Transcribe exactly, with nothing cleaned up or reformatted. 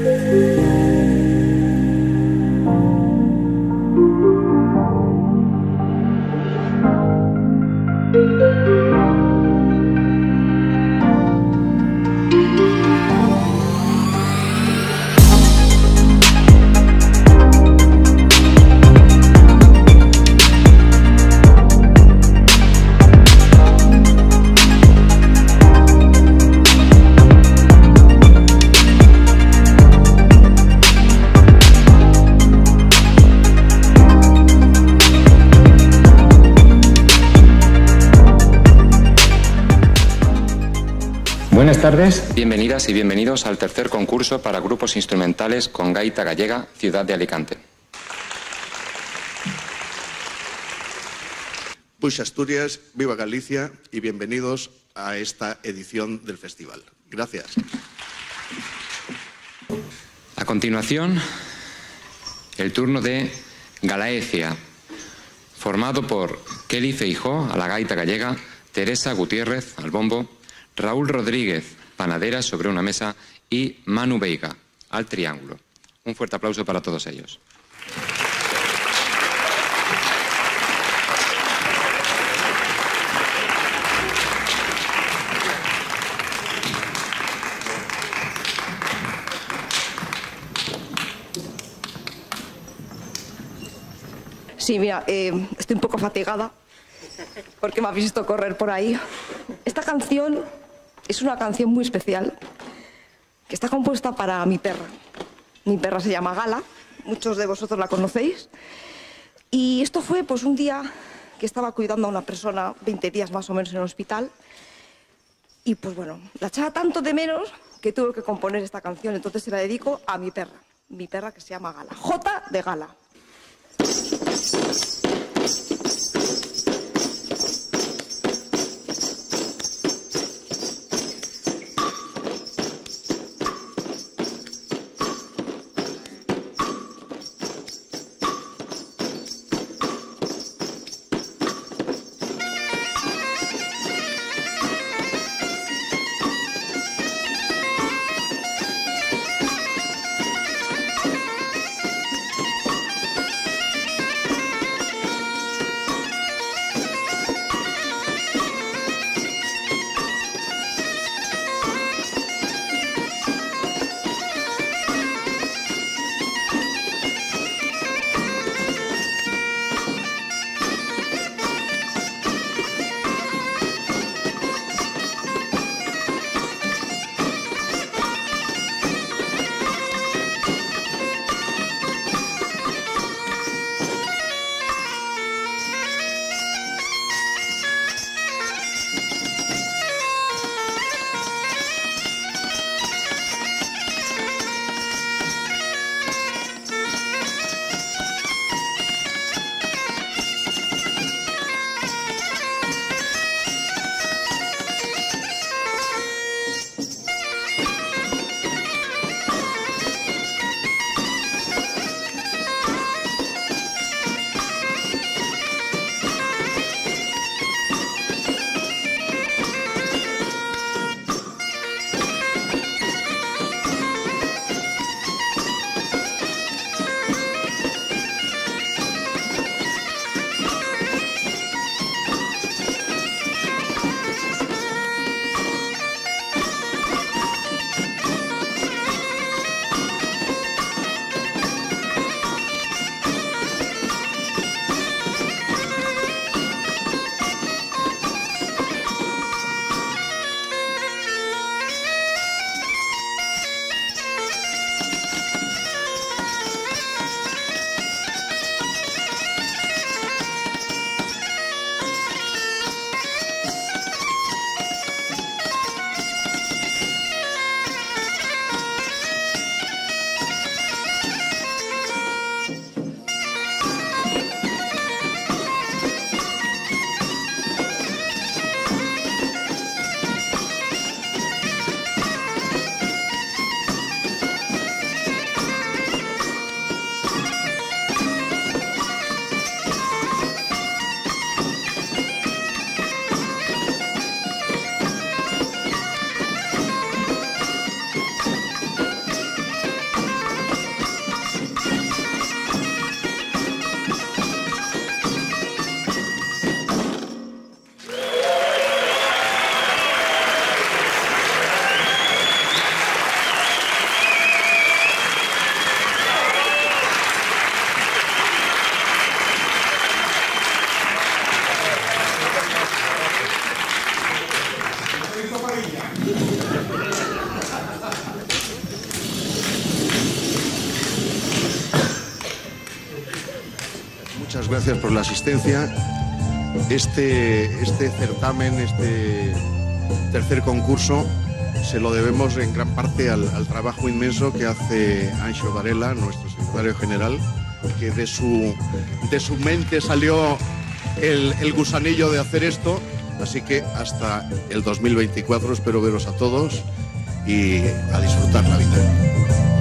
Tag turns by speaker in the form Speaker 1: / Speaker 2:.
Speaker 1: Buenas tardes, bienvenidas y bienvenidos al tercer concurso para grupos instrumentales con gaita gallega, ciudad de Alicante.
Speaker 2: Puxa Asturias, viva Galicia y bienvenidos a esta edición del festival. Gracias.
Speaker 1: A continuación, el turno de Galaecia, formado por Kelly Feijó a la gaita gallega, Teresa Gutiérrez al bombo, Raúl Rodríguez, panadera sobre una mesa, y Manu Veiga, al triángulo. Un fuerte aplauso para todos ellos.
Speaker 3: Sí, mira, eh, estoy un poco fatigada porque me habéis visto correr por ahí. Esta canción es una canción muy especial que está compuesta para mi perra. Mi perra se llama Gala, muchos de vosotros la conocéis. Y esto fue pues un día que estaba cuidando a una persona, veinte días más o menos en el hospital. Y pues bueno, la echaba tanto de menos que tuve que componer esta canción. Entonces se la dedico a mi perra, mi perra que se llama Gala. J de Gala.
Speaker 2: Muchas gracias por la asistencia. Este, este certamen, este tercer concurso, se lo debemos en gran parte al, al trabajo inmenso que hace Anxo Varela, nuestro secretario general, que de su, de su mente salió el, el gusanillo de hacer esto. Así que hasta el dos mil veinticuatro espero veros a todos y a disfrutar la vida.